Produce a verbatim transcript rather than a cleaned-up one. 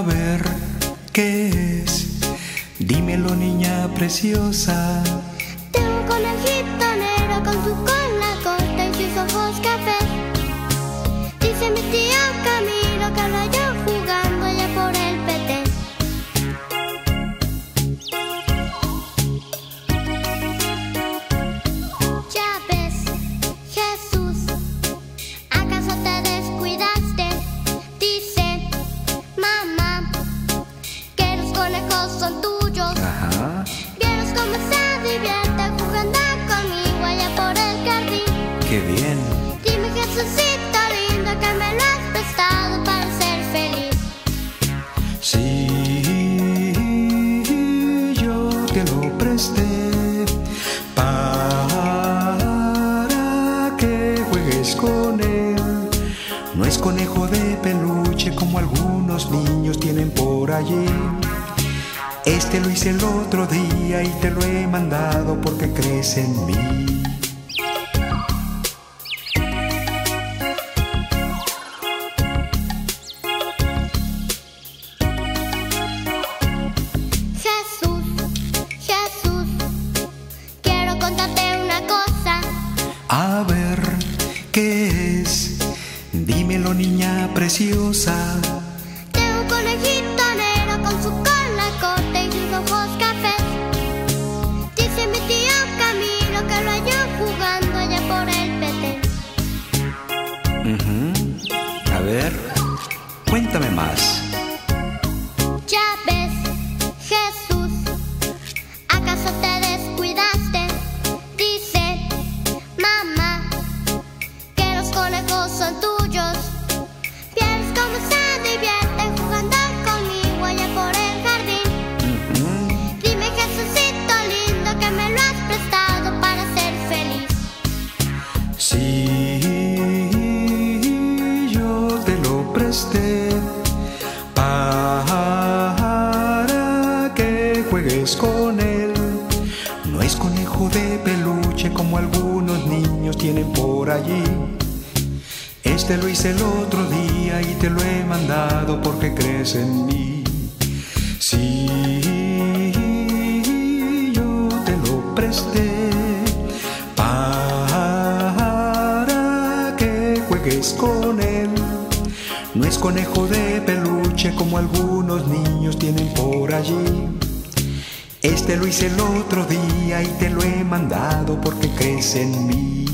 A ver, ¿qué es? Dímelo, niña preciosa. Tengo un conejito negro con su cola corta y sus ojos cafés. Dice mi tío Camilo que hablo yo jugando allá por el Petén. Ya ves, Jesús, ¿acaso te descuidaste? Dice mamá que los conejos son tuyos. Ajá. Vieros cómo se divierte jugando conmigo allá por el jardín. ¡Qué bien! Dime, Jesucito lindo, que me lo has prestado para ser feliz. Sí, yo te lo presté para que juegues con él. No es conejo de peluche como algunos niños tienen por allí. Este lo hice el otro día y te lo he mandado porque crees en mí. Jesús, Jesús, quiero contarte una cosa. A ver, ¿qué es? Dímelo, niña preciosa. Tengo un conejito negro con su cola corta y sus ojos cafés. Dice mi tío Camilo que lo hallo jugando allá por el Petén. Ujú. A ver, cuéntame más. Ya ves, Jesús, ¿acaso te descuidaste? Dice mamá que los conejos son tuyos. Vieres cómo se divierten jugando conmigo allá por el jardín. Ujú. Dime, Jesucito lindo, que me lo has prestado para ser feliz. Sí, yo te lo presté para que juegues con él. No es conejo de peluche como algunos niños tienen por allí. Este lo hice el otro día y te lo he mandado porque crees en mí. Sí, yo te lo presté para que juegues con él. No es conejo de peluche como algunos niños tienen por allí. Este lo hice el otro día y te lo he mandado porque crees en mí.